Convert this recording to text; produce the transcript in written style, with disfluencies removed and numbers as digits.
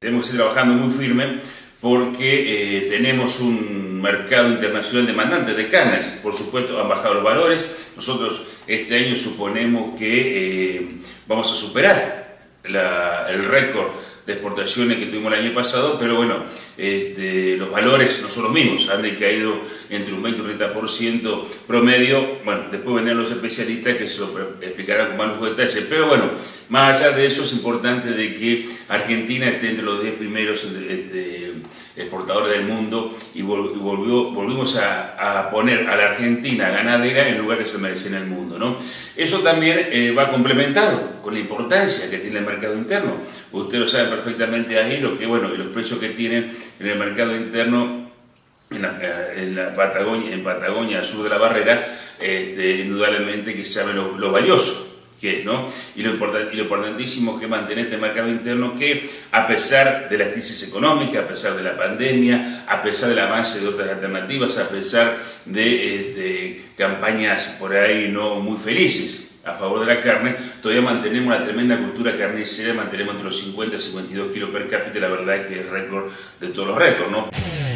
tenemos que seguir trabajando muy firme porque tenemos un mercado internacional demandante de carnes. Por supuesto, han bajado los valores. Nosotros este año suponemos que vamos a superar el récord de exportaciones que tuvimos el año pasado, pero bueno, los valores no son los mismos, han decaído entre un 20 y un 30% promedio. Bueno, después vendrán los especialistas que se lo explicarán con más lujo de detalle, pero bueno, más allá de eso es importante de que Argentina esté entre los 10 primeros exportadores del mundo y volvimos a poner a la Argentina ganadera en el lugar que se merece en el mundo, ¿no? Eso también va complementado con la importancia que tiene el mercado interno. Ustedes lo saben perfectamente ahí, los precios que tienen en el mercado interno en Patagonia, al sur de la barrera, indudablemente que saben lo valioso que es, ¿no? Y lo importantísimo que mantener este mercado interno que, a pesar de la crisis económica, a pesar de la pandemia, a pesar del avance de otras alternativas, a pesar de campañas por ahí no muy felices a favor de la carne, todavía mantenemos una tremenda cultura carnicera, mantenemos entre los 50 y 52 kilos per cápita, la verdad es que es récord de todos los récords, ¿no?